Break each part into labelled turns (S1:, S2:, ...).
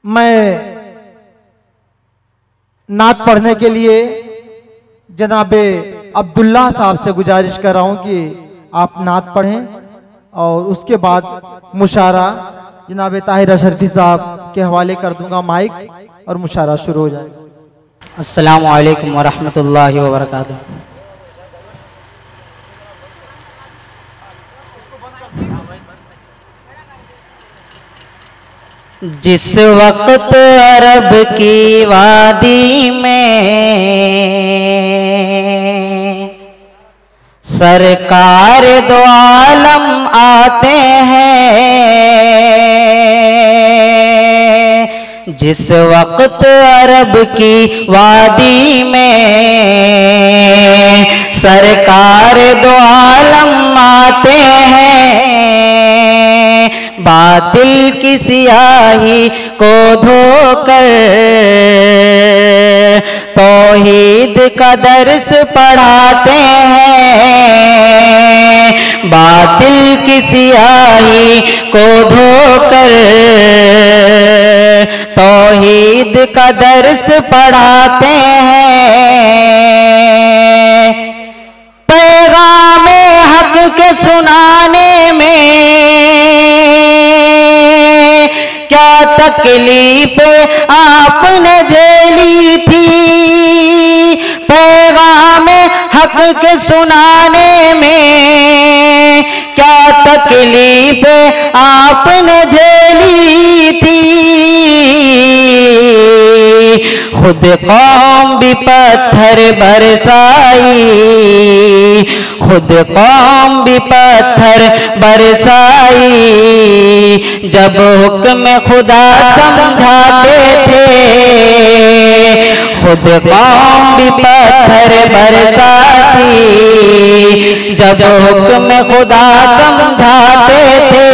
S1: मैं नात पढ़ने के लिए जनाबे अब्दुल्ला साहब से गुजारिश कर रहा हूं कि आप नात पढ़ें और उसके बाद मुशारा जनाबे ताहिर अशरफी साहब के हवाले कर दूंगा माइक और मुशारा शुरू हो जाएगा।
S2: अस्सलामु अलैकुम वरहमतुल्लाहि वबरकातुहू। जिस वक्त अरब की वादी में सरकार दो आलम आते हैं, जिस वक्त अरब की वादी में सरकार दो आलम आते हैं, बातिल की सियाही को धोकर तौहीद का दर्स पढ़ाते हैं, बातिल की सियाही को धोकर तौहीद का दर्स पढ़ाते हैं। पैगाम हक के सुनाने में क्या तकलीफ आपने झेली थी, पैगाम हक के सुनाने में क्या तकलीफ आपने झेली थी। खुद कौम भी पत्थर बरसाई, खुद कौम भी पत्थर बरसाई, जब हुक्म खुदा समझाते थे। खुद कौम भी पत्थर बरसाती, जब हुक्म खुदा समझाते थे।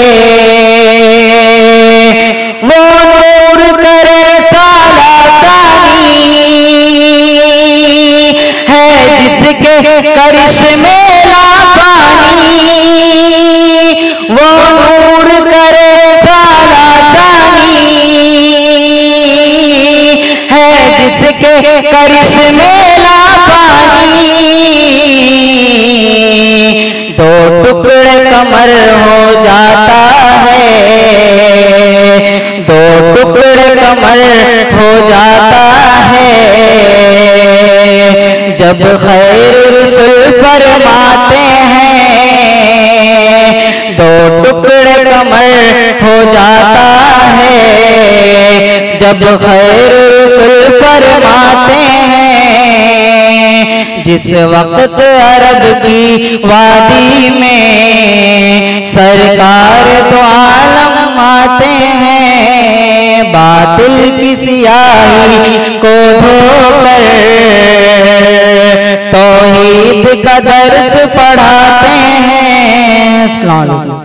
S2: वो नूर करे जिसके करिश्मे लापानी, वो नूर करे सालासानी है, जिसके करिश्मे लापानी। दो टुकड़े कमर हो जाता है, दो टुकड़े कमर हो जाता है, जब खैर रसूल फरमाते हैं। दो टुकड़े कमर हो जाता है, जब खैर रसूल फरमाते हैं। जिस वक्त अरब की वादी में सरकार दो आलम आते हैं, बातिल की सियाही को धोकर तौहीद का दर्स पढ़ाते हैं। अस्सलाम वालेकुम।